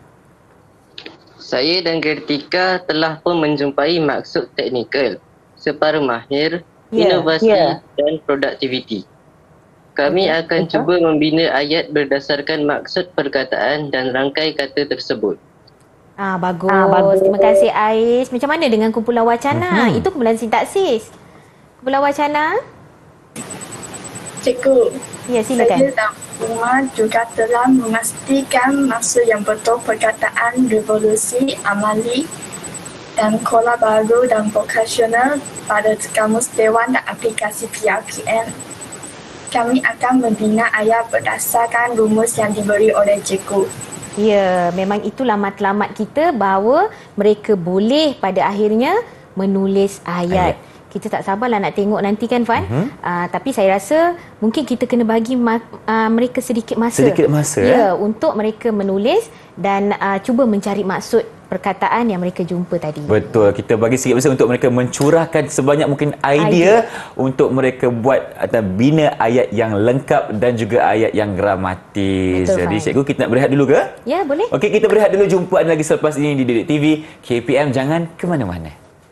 Saya dan Gertika telah pun menjumpai maksud teknikal, separuh mahir, inovasi dan produktiviti. Kami akan cuba membina ayat berdasarkan maksud perkataan dan rangkai kata tersebut. Bagus. Terima kasih, Ais. Macam mana dengan kumpulan wacana? Itu kumpulan sintaksis. Kumpulan wacana? Cikgu, ya, silakan. Saya dan Umar juga telah memastikan maksud yang betul perkataan revolusi, amali dan kola baru dan vokasional pada kamus Dewan dan aplikasi PRPM. Kami akan membina ayat berdasarkan rumus yang diberi oleh cikgu. Ya, memang itulah matlamat kita bahawa mereka boleh pada akhirnya menulis ayat. Kita tak sabarlah nak tengok nanti kan, Fan. Tapi saya rasa mungkin kita kena bagi mereka sedikit masa. Ya, untuk mereka menulis dan cuba mencari maksud perkataan yang mereka jumpa tadi. Betul. Kita bagi sikit masa untuk mereka mencurahkan sebanyak mungkin idea untuk mereka buat atau bina ayat yang lengkap dan juga ayat yang gramatis. Betul, jadi, cikgu, kita nak berehat dulu ke? Ya, boleh. Okey, kita berehat dulu. Jumpa anda lagi selepas ini di Didik TV KPM. Jangan ke mana-mana.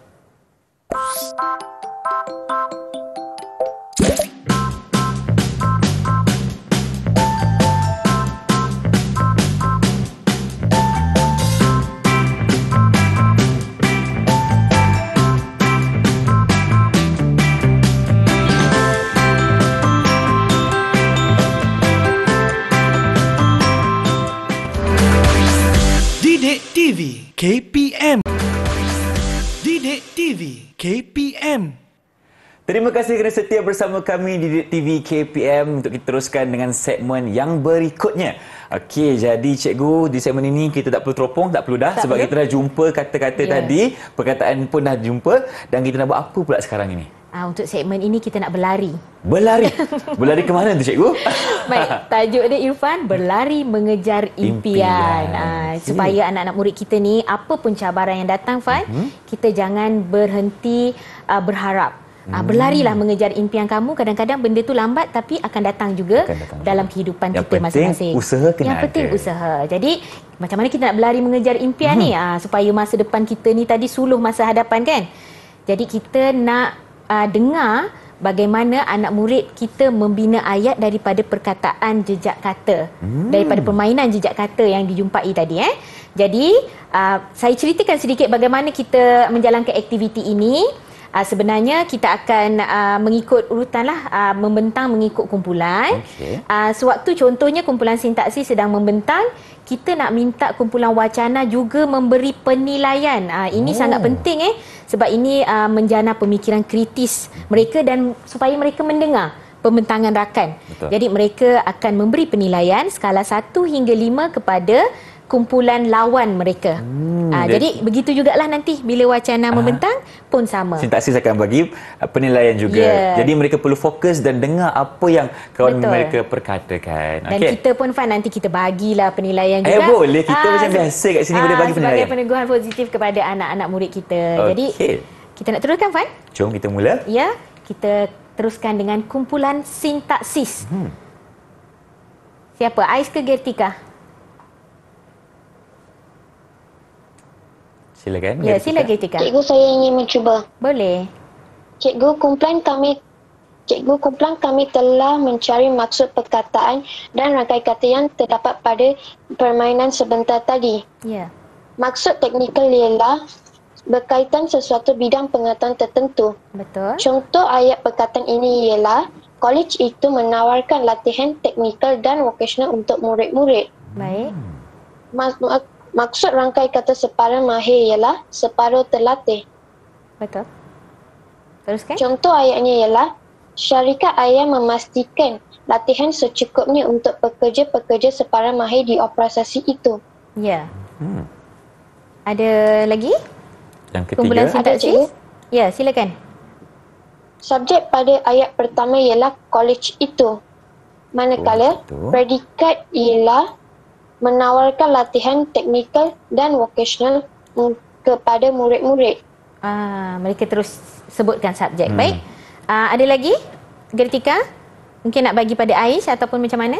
Didik TV KPM. Didik TV KPM. Terima kasih kerana setia bersama kami di Didik TV KPM untuk kita teruskan dengan segmen yang berikutnya. Okey, jadi cikgu, di segmen ini kita tak perlu teropong, tak perlu dah sebab kita dah jumpa kata-kata tadi, perkataan pun dah jumpa dan kita nak buat apa pula sekarang ini? Untuk segmen ini kita nak berlari. Berlari? Berlari ke mana tu, cikgu? Baik, tajuk dia, Irfan, berlari mengejar impian. Supaya anak-anak murid kita ni, apa pun cabaran yang datang, Fan, kita jangan berhenti berharap. Berlarilah mengejar impian kamu. Kadang-kadang benda tu lambat tapi akan datang juga dalam kehidupan kita masing-masing. Yang penting usaha. Jadi macam mana kita nak berlari mengejar impian ni supaya masa depan kita ni tadi suluh masa hadapan kan. Jadi kita nak dengar bagaimana anak murid kita membina ayat daripada perkataan jejak kata, daripada permainan jejak kata yang dijumpai tadi. Jadi saya ceritakan sedikit bagaimana kita menjalankan aktiviti ini. Sebenarnya kita akan mengikut urutanlah, membentang mengikut kumpulan. Sewaktu contohnya kumpulan sintaksis sedang membentang, kita nak minta kumpulan wacana juga memberi penilaian. Ini sangat penting sebab ini menjana pemikiran kritis mereka dan supaya mereka mendengar pembentangan rakan. Jadi mereka akan memberi penilaian skala 1 hingga 5 kepada kumpulan lawan mereka. Jadi begitu jugalah nanti bila wacana membentang pun sama. Sintaksis akan bagi penilaian juga. Jadi mereka perlu fokus dan dengar apa yang kawan mereka perkatakan. Dan kita pun, Fan, nanti kita bagilah penilaian juga. Boleh. Kita macam biasa kat sini boleh bagi penilaian. Sebagai peneguhan positif kepada anak-anak murid kita. Jadi kita nak teruskan, Fan? Jom kita mula. Ya, kita teruskan dengan kumpulan sintaksis. Siapa? Ais ke Gertika? Silakan. Ya, silakan Gertika. Cikgu, saya ingin mencuba. Boleh. Cikgu, kumpulan kami telah mencari maksud perkataan dan rangkai kata yang terdapat pada permainan sebentar tadi. Ya. Maksud teknikal ialah berkaitan sesuatu bidang pengetahuan tertentu. Betul. Contoh ayat perkataan ini ialah kolej itu menawarkan latihan teknikal dan vokasional untuk murid-murid. Baik. Maksud rangkai kata separuh mahir ialah separuh terlatih. Betul. Teruskan. Contoh ayatnya ialah syarikat ayah memastikan latihan secukupnya untuk pekerja-pekerja separa mahir di operasi itu. Ya. Ada lagi? Yang ketiga. Kumpulan sintaksis? Ada, Ya, silakan. Subjek pada ayat pertama ialah college itu. Manakala predikat ialah menawarkan latihan teknikal dan vocational kepada murid-murid. Mereka terus sebutkan subjek. Baik. Ada lagi? Gertika? Mungkin nak bagi pada Aish ataupun macam mana?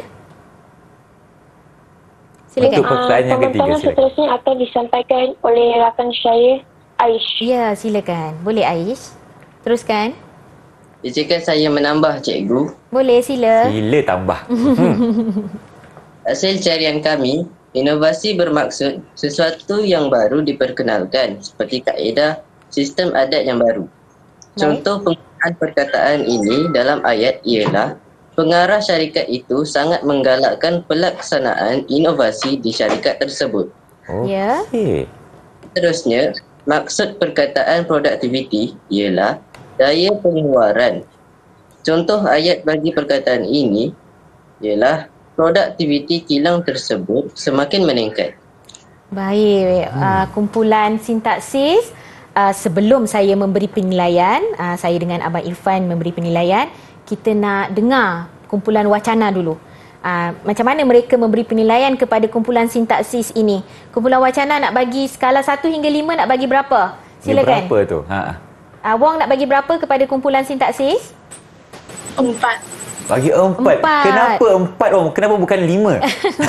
Silakan. Untuk pertanyaan ketiga, Pembentaran silakan. seterusnya akan disampaikan oleh rakan saya, Aish. Ya, silakan. Boleh Aish. Teruskan. Izinkan saya menambah, cikgu. Boleh, sila. Sila tambah. Hasil carian kami, inovasi bermaksud sesuatu yang baru diperkenalkan seperti kaedah sistem adat yang baru. Contoh penggunaan perkataan ini dalam ayat ialah pengarah syarikat itu sangat menggalakkan pelaksanaan inovasi di syarikat tersebut. Ya. Okey. Seterusnya, maksud perkataan productivity ialah daya pengeluaran. Contoh ayat bagi perkataan ini ialah produktiviti kilang tersebut semakin meningkat. Baik. Kumpulan sintaksis. Sebelum saya memberi penilaian, saya dengan Abang Irfan memberi penilaian, kita nak dengar kumpulan wacana dulu. Macam mana mereka memberi penilaian kepada kumpulan sintaksis ini? Kumpulan wacana nak bagi skala 1 hingga 5, nak bagi berapa? Silakan. Berapa tu? Wong nak bagi berapa kepada kumpulan sintaksis? 4. Bagi 4. Kenapa 4 Om? Kenapa bukan 5?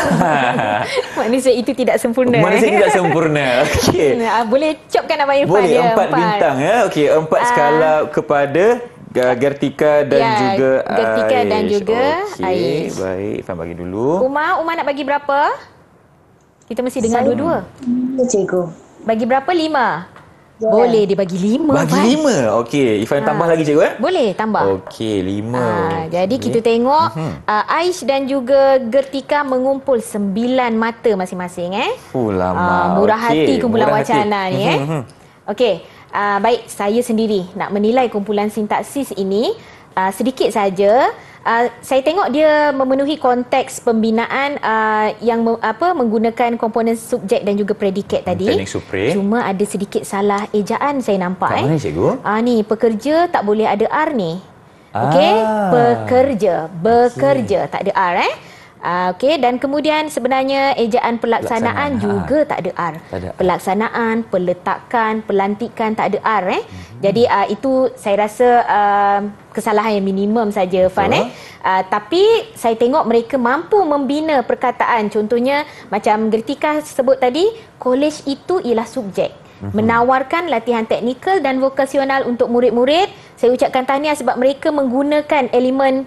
Manusia itu tidak sempurna. Manusia tidak sempurna. Okey. Boleh copkan Abang Irfan. Boleh dia 4 bintang ya. Okey, 4 skala kepada Gertika dan juga Gertika dan juga Aish. Aish. Baik, Irfan bagi dulu. Umar nak bagi berapa? Kita mesti dengar dua-dua. Cikgu. Bagi berapa? 5. Boleh dia bagi 5. Bagi 5. Okey, Irfan tambah lagi cikgu Boleh tambah. Okey, 5. Jadi kita tengok Aish dan juga Gertika mengumpul 9 mata masing-masing Lama. murah hati kumpulan murah wacana ni Okey, baik, saya sendiri nak menilai kumpulan sintaksis ini sedikit saja. Saya tengok dia memenuhi konteks pembinaan yang menggunakan komponen subjek dan juga predikat tadi. Teknik Supreme. Cuma ada sedikit salah ejaan saya nampak. Kat mana cikgu? Ni pekerja tak boleh ada R ni. Okey, pekerja, bekerja tak ada R okey, dan kemudian sebenarnya ejaan pelaksanaan juga tak ada R. Pelaksanaan, peletakan, pelantikan tak ada R Jadi itu saya rasa kesalahan yang minimum saja Fan tapi saya tengok mereka mampu membina perkataan. Contohnya macam Gertika sebut tadi, college itu ialah subjek. Menawarkan latihan teknikal dan vokasional untuk murid-murid. Saya ucapkan tahniah sebab mereka menggunakan elemen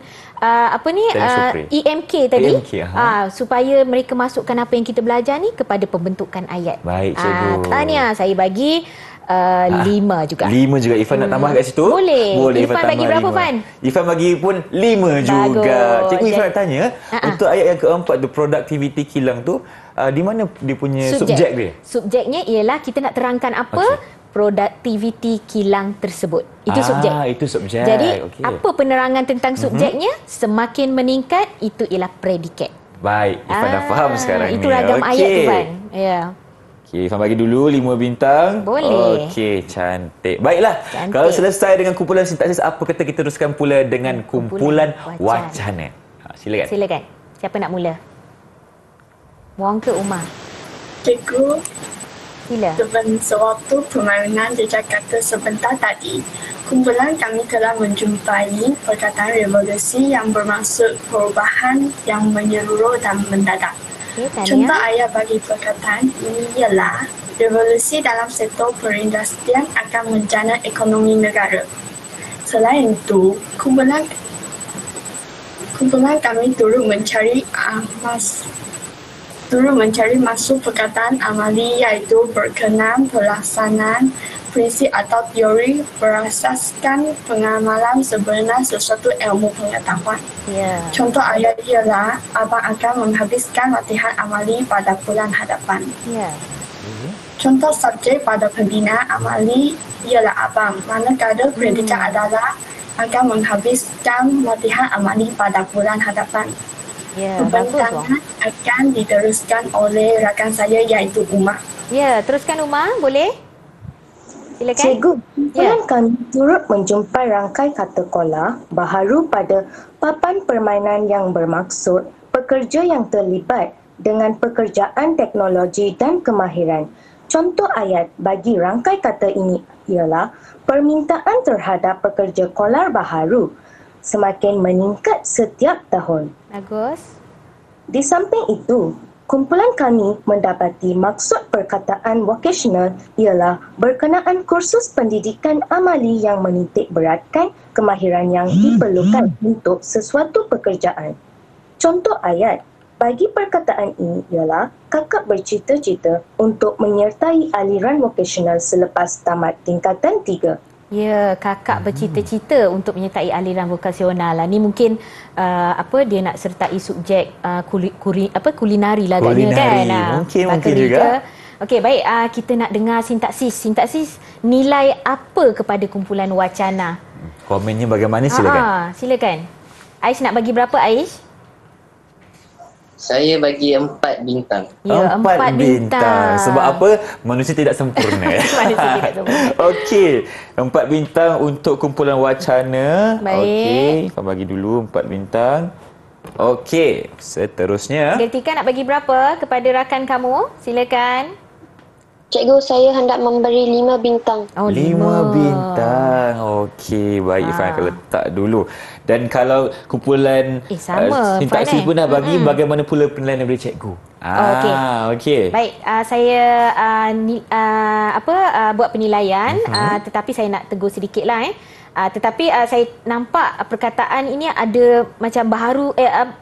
EMK tadi supaya mereka masukkan apa yang kita belajar ni kepada pembentukan ayat. Baik cikgu. Tahniah, saya bagi 5 juga. 5 juga. Irfan nak tambah kat situ? Boleh. Irfan bagi berapa 5. Fan? Irfan bagi pun 5 juga. Cikgu, Irfan nak tanya, untuk ayat yang keempat tu, productivity kilang tu, di mana dia punya subjek dia? Subjeknya ialah kita nak terangkan apa produktiviti kilang tersebut. Itu subjek. Itu subjek. Jadi, apa penerangan tentang subjeknya? Semakin meningkat, itu ialah predikat. Baik, Irfan dah faham sekarang ni. Itu ragam ayat tu, Fan. Ya. Okey, Irfan bagi dulu 5 bintang. Boleh. Okey, cantik. Baiklah, Cantik. kalau selesai dengan kumpulan sintaksis, apa kata kita teruskan pula dengan kumpulan wacana. Silakan. Silakan. Siapa nak mula? Wong ke Umar? Cikgu, Sila. sewaktu permainan di Jakarta sebentar tadi, kumpulan kami telah menjumpai perkataan revolusi yang bermaksud perubahan yang menyeluruh dan mendadak. Contoh ayat bagi perkataan ini ialah revolusi dalam sektor perindustrian akan menjana ekonomi negara. Selain itu, kumpulan kami turut mencari masuk perkataan amali iaitu berkenaan pelaksanaan prinsip atau teori berasaskan pengamalan sebenar sesuatu ilmu pengetahuan. Contoh ayat ialah abang akan menghabiskan latihan amali pada bulan hadapan. Contoh subjek pada pembinaan amali ialah abang, manakala predikat adalah akan menghabiskan latihan amali pada bulan hadapan. Ya, bagus Wong. Pembintangan akan diteruskan oleh rakan saya iaitu Umar. Ya, teruskan Umar, boleh? Silakan. Cikgu, kumpulan kami turut menjumpai rangkai kata kola baharu pada papan permainan yang bermaksud pekerja yang terlibat dengan pekerjaan teknologi dan kemahiran. Contoh ayat bagi rangkai kata ini ialah permintaan terhadap pekerja kolar baharu semakin meningkat setiap tahun. Bagus. Di samping itu, kumpulan kami mendapati maksud perkataan vocational ialah berkenaan kursus pendidikan amali yang menitik beratkan kemahiran yang diperlukan untuk sesuatu pekerjaan. Contoh ayat bagi perkataan ini ialah kakak bercita-cita untuk menyertai aliran vocational selepas tamat tingkatan 3. Ya, kakak bercita-cita untuk menyertai aliran vokasional lah. Ni mungkin dia nak sertai subjek kulinari lah agaknya kan. Mungkin juga. Okey, baik, kita nak dengar sintaksis. Sintaksis nilai apa kepada kumpulan wacana? Komennya bagaimana, silakan. Silakan. Aish nak bagi berapa, Aish? Saya bagi 4 bintang. Ya, 4 bintang. Sebab apa? Manusia tidak sempurna. Manusia tidak sempurna. Okey, 4 bintang untuk kumpulan wacana. Baik. Okey, Ifan bagi dulu 4 bintang. Okey, seterusnya. Gertika nak bagi berapa kepada rakan kamu? Silakan. Cikgu, saya hendak memberi 5 bintang. Oh, 5 bintang. Okey, baik, Ifan akan letak dulu. Dan kalau kumpulan sama, sintaksis pun dah bagi, bagaimana pula penilaian daripada cikgu? Okey. Baik, saya buat penilaian, tetapi saya nak tegur sedikitlah tetapi saya nampak perkataan ini ada macam baharu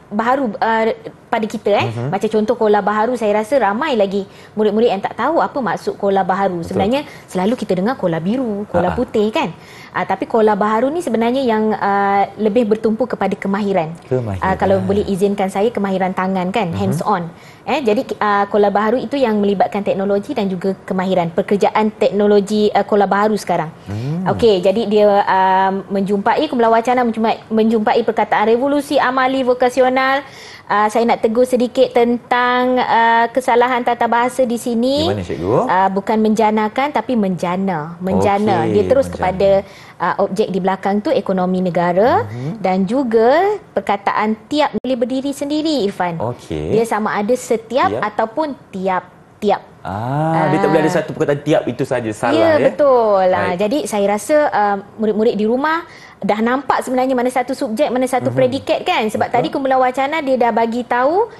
pada kita macam contoh kola baharu. Saya rasa ramai lagi murid-murid yang tak tahu apa maksud kola baharu. Betul. Sebenarnya selalu kita dengar kola biru, kola putih kan. Tapi kola baharu ni sebenarnya yang lebih bertumpu kepada kemahiran. Kalau boleh izinkan saya, kemahiran tangan kan, hands on. Jadi kola baharu itu yang melibatkan teknologi dan juga kemahiran. Pekerjaan teknologi kola baharu sekarang. Okey, jadi dia menjumpai kumpulan wacana menjumpai perkataan revolusi amali vokasional. Saya nak tegur sedikit tentang kesalahan tata bahasa di sini. Di mana, cikgu? Bukan menjanakan tapi menjana. Menjana. Dia terus kepada objek di belakang tu ekonomi negara dan juga perkataan tiap boleh berdiri sendiri, Irfan. Dia sama ada setiap ataupun tiap-tiap. Dia tak boleh ada satu perkataan tiap itu saja, salah ya. Betul. Jadi saya rasa murid-murid di rumah dah nampak sebenarnya mana satu subjek, mana satu predikat kan. Sebab tadi kumpulan wacana dia dah bagi tahu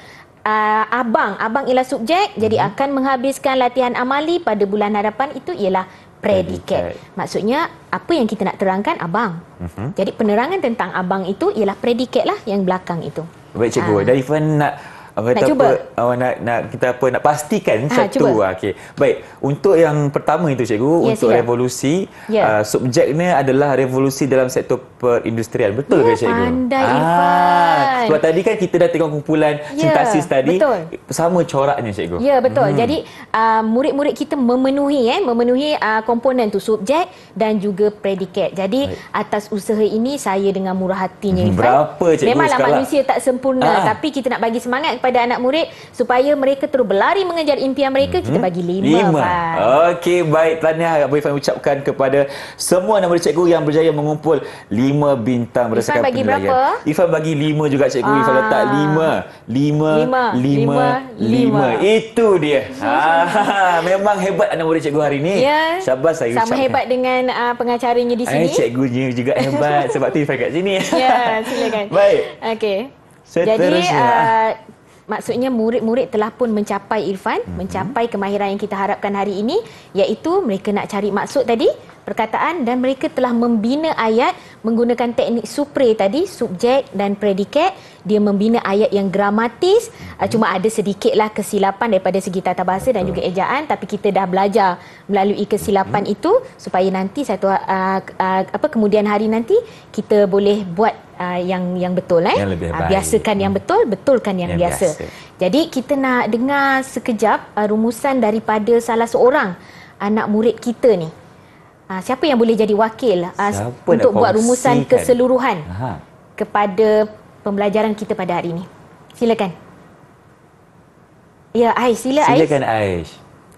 abang ialah subjek, jadi akan menghabiskan latihan amali pada bulan hadapan itu ialah predikat. Maksudnya apa yang kita nak terangkan abang. Jadi penerangan tentang abang itu ialah predikat lah yang belakang itu. Baik cikgu, dari Ifan nak cuba. Nak kita nak pastikan satu. Okey. Baik, untuk yang pertama itu cikgu, untuk revolusi, subjeknya adalah revolusi dalam sektor perindustrian. Betul ke cikgu? Pandai Irfan. Sebab tadi kan kita dah tengok kumpulan sintaksis tadi, sama coraknya cikgu. Ya, betul. Jadi murid-murid kita memenuhi komponen tu subjek dan juga predikat. Jadi atas usaha ini saya dengan murah hatinya Irfan. Berapa cikgu? Memanglah manusia tak sempurna, tapi kita nak bagi semangat kepada anak murid supaya mereka terus berlari mengejar impian mereka. Kita bagi 5. Okey, baik. Tahniah Abu Irfan ucapkan kepada semua anak murid cikgu yang berjaya mengumpul 5 bintang berdasarkan bagi penilaian. berapa? Irfan bagi 5 juga cikgu. Irfan letak 5. Itu dia. Memang hebat anak murid cikgu hari ini. Ya. Syabas saya ucapkan. Sama hebat dengan pengacaranya di sini. Cikgunya juga hebat. Sebab tu Irfan kat sini. Ya, silakan. Baik. Okey. Jadi maksudnya murid-murid telah pun mencapai Irfan, mencapai kemahiran yang kita harapkan hari ini, iaitu mereka nak cari maksud tadi, perkataan, dan mereka telah membina ayat menggunakan teknik supre tadi, subjek dan predikat. Dia membina ayat yang gramatis, cuma ada sedikitlah kesilapan daripada segi tata bahasa dan juga ejaan, tapi kita dah belajar melalui kesilapan itu supaya nanti kemudian hari nanti kita boleh buat yang betul yang lebih baik. Biasakan yang betul, betulkan yang biasa. Jadi kita nak dengar sekejap rumusan daripada salah seorang anak murid kita ni. siapa yang boleh jadi wakil Siapa untuk nak buat rumusan kongsikan? keseluruhan kepada pembelajaran kita pada hari ini? Silakan. Ya, Aish, Silakan Aish.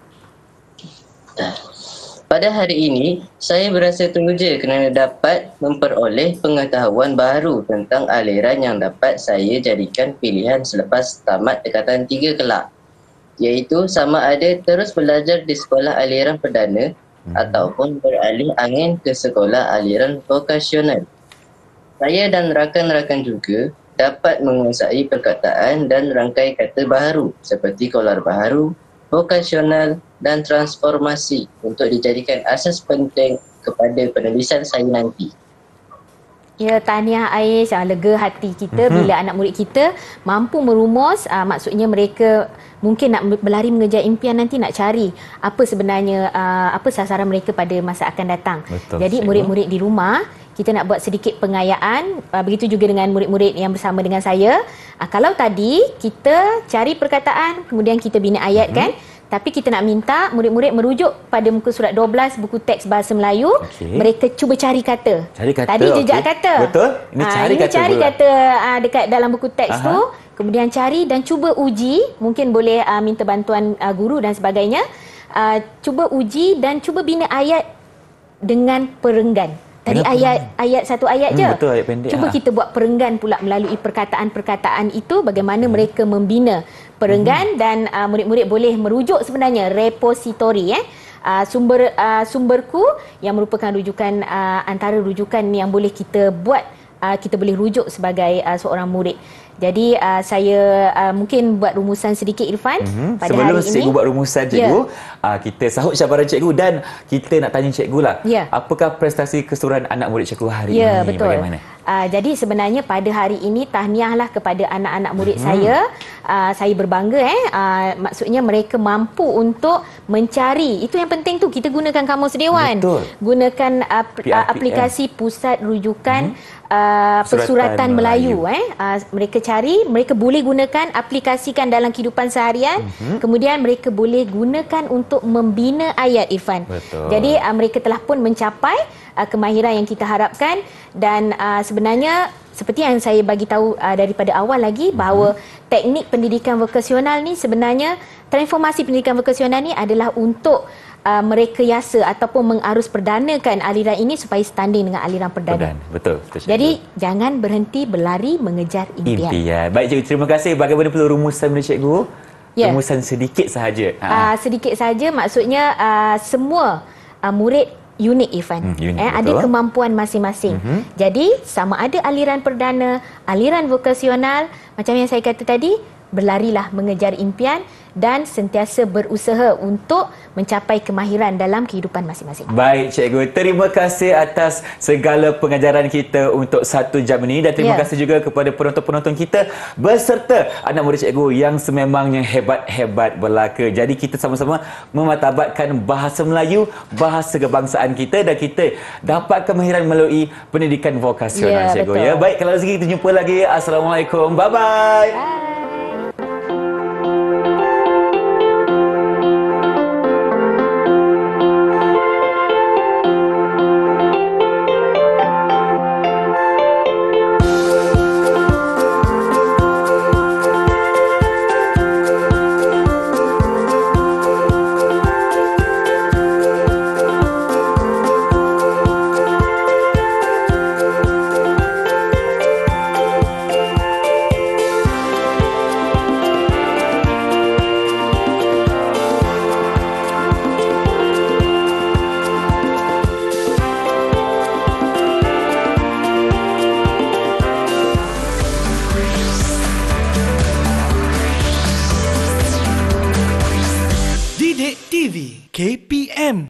Pada hari ini, saya berasa teruja kerana dapat memperoleh pengetahuan baru tentang aliran yang dapat saya jadikan pilihan selepas tamat dekatan 3 kelab, iaitu sama ada terus belajar di sekolah aliran perdana ataupun beralih angin ke sekolah aliran vokasional. Saya dan rakan-rakan juga dapat menguasai perkataan dan rangkai kata baharu seperti kolar baharu, vokasional dan transformasi untuk dijadikan asas penting kepada penulisan saya nanti. Ya, tahniah Aish, lega hati kita bila anak murid kita mampu merumus, maksudnya mereka mungkin nak berlari mengejar impian nanti, nak cari apa sebenarnya apa sasaran mereka pada masa akan datang. Betul, jadi murid-murid di rumah, kita nak buat sedikit pengayaan, begitu juga dengan murid-murid yang bersama dengan saya. Kalau tadi kita cari perkataan, kemudian kita bina ayat kan, tapi kita nak minta murid-murid merujuk pada muka surat 12 buku teks bahasa Melayu. Mereka cuba cari kata. Tadi jejak kata. Betul. Ini cari kata. Cari kata dekat dalam buku teks tu. Kemudian cari dan cuba uji. Mungkin boleh minta bantuan guru dan sebagainya. Cuba uji dan cuba bina ayat dengan perenggan. Tadi ayat satu ayat je. Betul, ayat pendek. Cuba kita buat perenggan pula melalui perkataan-perkataan itu, bagaimana mereka membina perenggan dan murid-murid boleh merujuk sebenarnya repositori sumberku yang merupakan rujukan antara rujukan yang boleh kita buat, kita boleh rujuk sebagai seorang murid. Jadi saya mungkin buat rumusan sedikit, Irfan, pada sebelum hari ini. cikgu buat rumusan cikgu, kita sahut cabaran cikgu dan kita nak tanya cikgu lah. Apakah prestasi keseluruhan anak murid cikgu hari ini? Ya, betul. Bagaimana? Jadi sebenarnya pada hari ini tahniahlah kepada anak-anak murid saya. Saya berbangga maksudnya mereka mampu untuk mencari. Itu yang penting tu, kita gunakan Kamus Dewan. Betul. Gunakan aplikasi Pusat Rujukan Persuratan Melayu. Mereka cari, mereka boleh gunakan, aplikasikan dalam kehidupan seharian. Kemudian mereka boleh gunakan untuk membina ayat, Irfan. Betul. Jadi mereka telah pun mencapai kemahiran yang kita harapkan. Dan sebenarnya seperti yang saya bagi tahu daripada awal lagi, bahawa teknik pendidikan vokasional ni sebenarnya, transformasi pendidikan vokasional ni adalah untuk merekayasa ataupun mengarus perdanakan aliran ini supaya standing dengan aliran perdana. Betul. Jadi jangan berhenti berlari mengejar impian. Baik cikgu, terima kasih. Bagaimana perlu rumusan dari cikgu? Rumusan sedikit sahaja. Sedikit sahaja, maksudnya semua murid unik, Irfan. Ada kemampuan masing-masing. Jadi sama ada aliran perdana, aliran vokasional, macam yang saya kata tadi, berlarilah mengejar impian dan sentiasa berusaha untuk mencapai kemahiran dalam kehidupan masing-masing. Baik cikgu, terima kasih atas segala pengajaran kita untuk 1 jam ini dan terima kasih juga kepada penonton-penonton kita beserta anak murid cikgu yang sememangnya hebat-hebat belaka. Jadi kita sama-sama mematabatkan bahasa Melayu, bahasa kebangsaan kita, dan kita dapat kemahiran melalui pendidikan vokasional cikgu. Betul. Baik, kalau rezeki kita jumpa lagi. Assalamualaikum. Bye-bye. Didik TV KPM